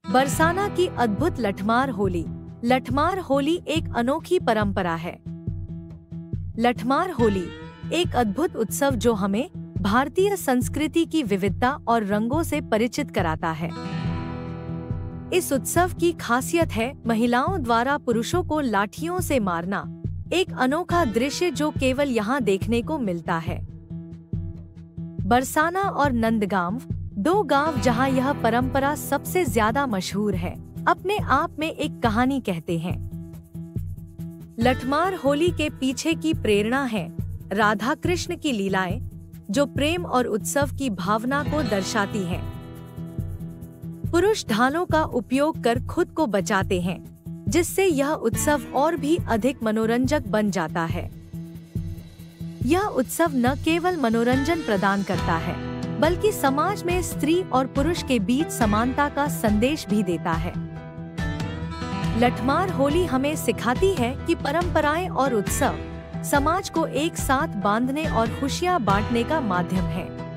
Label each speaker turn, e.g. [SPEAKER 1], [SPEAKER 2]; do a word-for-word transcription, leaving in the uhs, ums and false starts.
[SPEAKER 1] बरसाना की अद्भुत लठमार होली। लठमार होली एक अनोखी परंपरा है। लठमार होली एक अद्भुत उत्सव जो हमें भारतीय संस्कृति की विविधता और रंगों से परिचित कराता है। इस उत्सव की खासियत है महिलाओं द्वारा पुरुषों को लाठियों से मारना, एक अनोखा दृश्य जो केवल यहाँ देखने को मिलता है। बरसाना और नंदगांव, दो गांव जहां यह परंपरा सबसे ज्यादा मशहूर है, अपने आप में एक कहानी कहते हैं। लठमार होली के पीछे की प्रेरणा है राधा कृष्ण की लीलाएं, जो प्रेम और उत्सव की भावना को दर्शाती हैं। पुरुष ढालों का उपयोग कर खुद को बचाते हैं, जिससे यह उत्सव और भी अधिक मनोरंजक बन जाता है। यह उत्सव न केवल मनोरंजन प्रदान करता है, बल्कि समाज में स्त्री और पुरुष के बीच समानता का संदेश भी देता है। लठमार होली हमें सिखाती है कि परंपराएं और उत्सव समाज को एक साथ बांधने और खुशियां बांटने का माध्यम है।